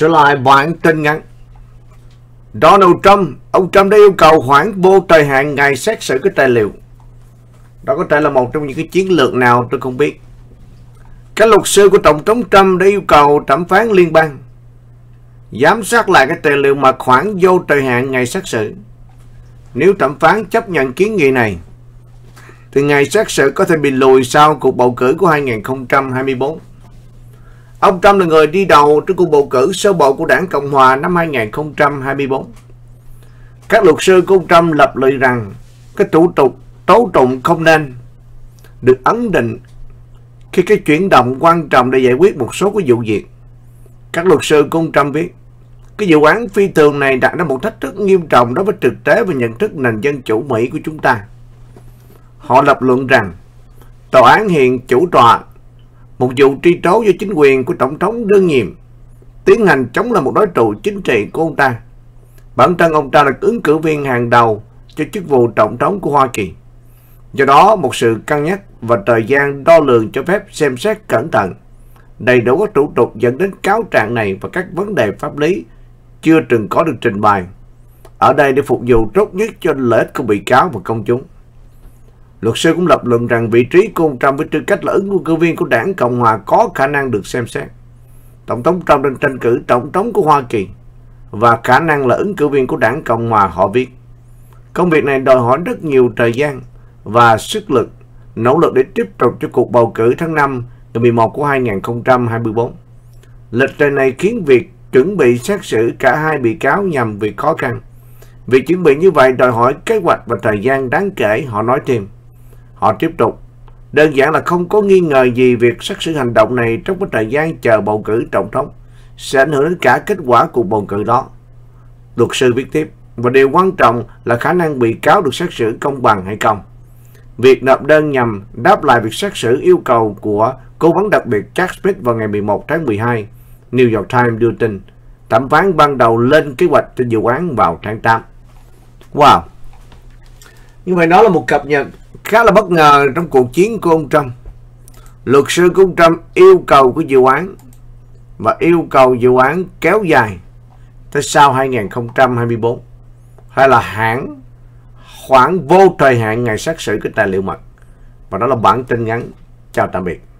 Trở lại bản tin ngắn. Donald Trump, ông Trump đã yêu cầu hoãn vô thời hạn ngày xét xử cái tài liệu. Đó có thể là một trong những cái chiến lược nào tôi không biết. Các luật sư của Tổng thống Trump đã yêu cầu thẩm phán liên bang giám sát lại cái tài liệu mà hoãn vô thời hạn ngày xét xử. Nếu thẩm phán chấp nhận kiến nghị này, thì ngày xét xử có thể bị lùi sau cuộc bầu cử của 2024. Ông Trump là người đi đầu trong cuộc bầu cử sơ bộ của đảng Cộng Hòa năm 2024. Các luật sư của ông Trump lập luận rằng cái thủ tục tố tụng không nên được ấn định khi cái chuyển động quan trọng để giải quyết một số cái vụ việc. Các luật sư của ông Trump viết, cái vụ án phi thường này đặt ra một thách thức nghiêm trọng đối với thực tế và nhận thức nền dân chủ Mỹ của chúng ta. Họ lập luận rằng tòa án hiện chủ tọa một vụ truy tố do chính quyền của Tổng thống đương nhiệm tiến hành chống lại một đối thủ chính trị của ông ta. Bản thân ông ta là ứng cử viên hàng đầu cho chức vụ Tổng thống của Hoa Kỳ. Do đó, một sự cân nhắc và thời gian đo lường cho phép xem xét cẩn thận đầy đủ các thủ tục dẫn đến cáo trạng này và các vấn đề pháp lý chưa từng có được trình bày ở đây để phục vụ tốt nhất cho lợi ích của bị cáo và công chúng. Luật sư cũng lập luận rằng vị trí của ông Trump với tư cách là ứng cử viên của đảng Cộng Hòa có khả năng được xem xét. Tổng thống Trump đang tranh cử Tổng thống của Hoa Kỳ và khả năng là ứng cử viên của đảng Cộng Hòa, họ viết. Công việc này đòi hỏi rất nhiều thời gian và sức lực, nỗ lực để tiếp tục cho cuộc bầu cử tháng 5 ngày 11 của 2024. Lịch trình này khiến việc chuẩn bị xét xử cả hai bị cáo nhằm việc khó khăn. Việc chuẩn bị như vậy đòi hỏi kế hoạch và thời gian đáng kể, họ nói thêm. Họ tiếp tục, đơn giản là không có nghi ngờ gì việc xét xử hành động này trong cái thời gian chờ bầu cử tổng thống sẽ ảnh hưởng đến cả kết quả cuộc bầu cử đó. Luật sư viết tiếp, và điều quan trọng là khả năng bị cáo được xét xử công bằng hay không. Việc nộp đơn nhằm đáp lại việc xét xử yêu cầu của cố vấn đặc biệt Jack Smith vào ngày 11 tháng 12, New York Times đưa tin, thẩm phán ban đầu lên kế hoạch cho vụ án vào tháng 8. Wow! Như vậy đó là một cập nhật khá là bất ngờ trong cuộc chiến của ông Trump. Luật sư của ông Trump yêu cầu cái vụ án và yêu cầu vụ án kéo dài tới sau 2024 hay là hoãn vô thời hạn ngày xét xử cái tài liệu mật. Và đó là bản tin ngắn. Chào tạm biệt.